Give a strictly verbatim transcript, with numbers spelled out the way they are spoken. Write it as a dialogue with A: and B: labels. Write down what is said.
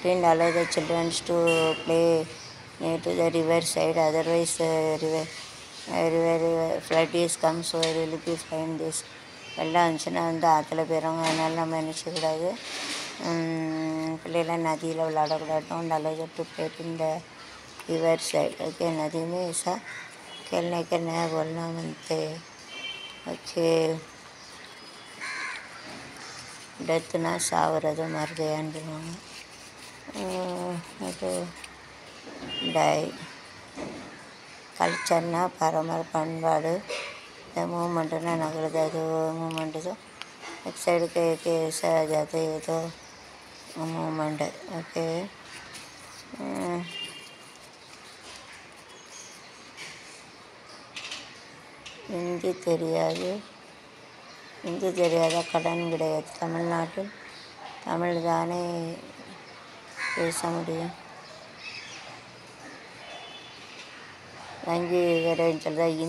A: Didn't allow the children to play near to the river side, otherwise the river, uh, river, river flood is come, so I will be fine this. வெள்ளம் வந்துச்சுன்னா வந்து ஆற்றுல போயிடுவாங்க, அதனால் நம்ம என்ன செய்யக்கூடாது, பிள்ளைலாம் நதியில் விளையாடக்கூடாது. Don't allow them to play in the river side. Okay, नदी में ऐसा खेलने के नया बोलना बनते. ओके, डेथ्ना सावरது மறுதையான்னு சொல்லுவாங்க. அது டை கல்ச்சர்னா பரம்பர பண்பாடு. இந்த மூமெண்ட்டுனா நகருது, அது மூமெண்ட்டு தான் एक साइड के के ऐसा आ जाते हैं तो மூமெண்ட். ஓகே, ஹிந்தி தெரியாது, ஹிந்தி தெரியாத கடன் கிடையாது. தமிழ்நாட்டில் தமிழ் தானே பேச முடியும். வங்கி கடைன்னு சொல்லுதா